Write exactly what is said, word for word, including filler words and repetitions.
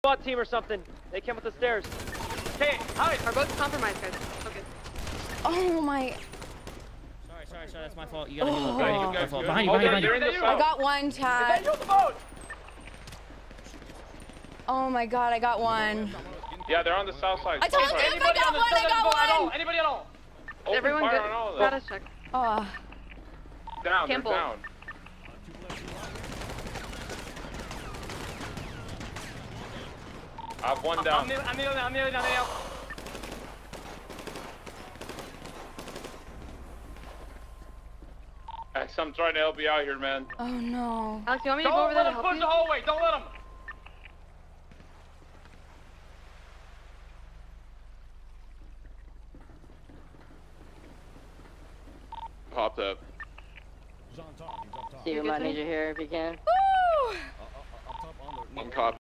SWAT team or something. They came up the stairs. Hey, hi. Our boat's compromised, guys. Okay. Oh my. Sorry, sorry, sorry. That's my fault. You gotta Oh. heal up. Okay, Behind you you, guys behind you, good? behind you, Oh, behind you. they're in the I boat. got one, Is Chad. that you on the boat? Oh my god, I got one. Yeah, they're on the south side. I told South you side. if I got one, I got one! Anybody at all? Open Everyone fire good? on all of them. Status check. Oh. Down, they're Campbell. down. I have one down. I'm kneeling, I'm kneeling, I'm kneeling, I'm kneeling. X, I'm trying to help you out here, man. Oh no. Alex, you want me to go Don't over let there to him help push you? the hallway. Don't let him. Popped up. See, we might need you here if you can. Woo! On top.